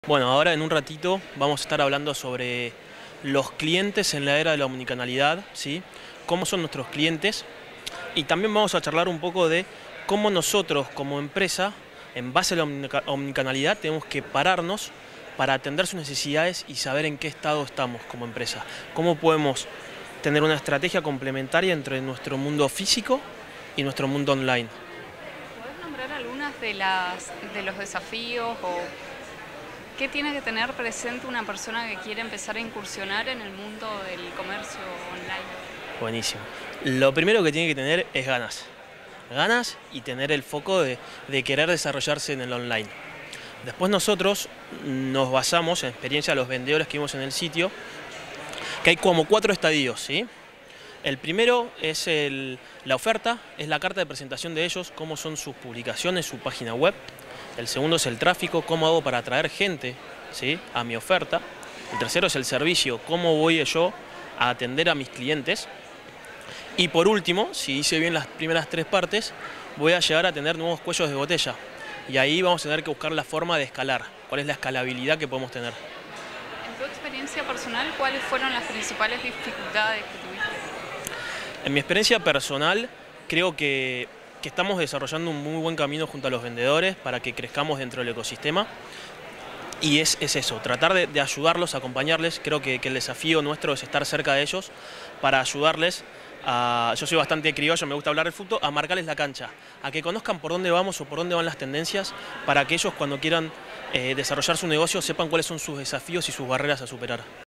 Bueno, ahora en un ratito vamos a estar hablando sobre los clientes en la era de la omnicanalidad, ¿sí? Cómo son nuestros clientes y también vamos a charlar un poco de cómo nosotros como empresa, en base a la omnicanalidad, tenemos que pararnos para atender sus necesidades y saber en qué estado estamos como empresa. Cómo podemos tener una estrategia complementaria entre nuestro mundo físico y nuestro mundo online. ¿Podés nombrar algunas de los desafíos o qué tiene que tener presente una persona que quiere empezar a incursionar en el mundo del comercio online? Buenísimo. Lo primero que tiene que tener es ganas. Ganas y tener el foco de querer desarrollarse en el online. Después nosotros nos basamos en experiencia de los vendedores que vimos en el sitio, que hay como 4 estadios, ¿sí? El primero es la oferta, es la carta de presentación de ellos, cómo son sus publicaciones, su página web. El segundo es el tráfico, cómo hago para atraer gente, ¿sí?, a mi oferta. El tercero es el servicio, cómo voy yo a atender a mis clientes. Y por último, si hice bien las primeras 3 partes, voy a llegar a tener nuevos cuellos de botella. Y ahí vamos a tener que buscar la forma de escalar. ¿Cuál es la escalabilidad que podemos tener? En tu experiencia personal, ¿cuáles fueron las principales dificultades que tuviste? En mi experiencia personal, creo que estamos desarrollando un muy buen camino junto a los vendedores para que crezcamos dentro del ecosistema. Y es eso, tratar de ayudarlos, acompañarles. Creo que el desafío nuestro es estar cerca de ellos para ayudarles a, yo soy bastante criollo, me gusta hablar del fútbol, a marcarles la cancha, a que conozcan por dónde vamos o por dónde van las tendencias, para que ellos cuando quieran desarrollar su negocio sepan cuáles son sus desafíos y sus barreras a superar.